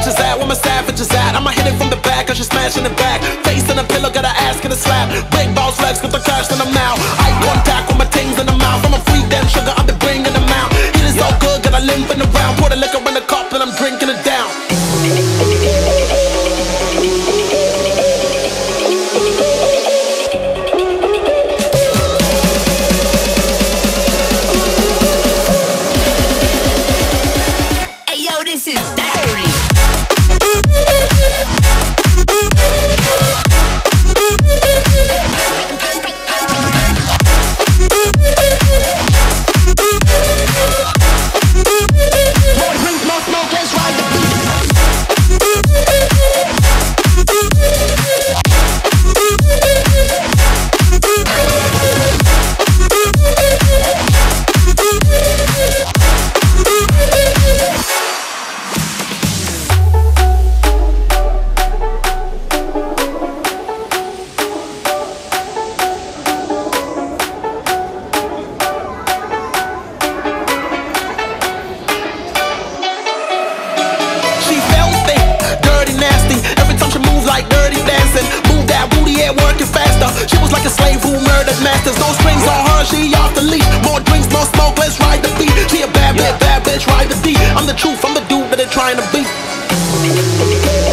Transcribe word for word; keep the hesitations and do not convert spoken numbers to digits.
bitches at? Where my savages at? I'ma hit it from the back, cause she's smashing it back. Face in a pillow, got her ass in a slap. Big balls flex with the cash in the mouth. Eye contact with my things in the mouth. I'm a freak, damn sugar, I've been bringing them out. It is so good, got I limping around. Pour the liquor in the cup and I'm drinking it down. This is dirty. Like dirty dancing, move that booty, yeah, working faster. She was like a slave who murdered masters. No strings on her, she off the leash. More drinks, more smoke, let's ride the beat. She a bad bitch, bad bitch, ride the D. I'm the truth, I'm the dude that they're trying to beat.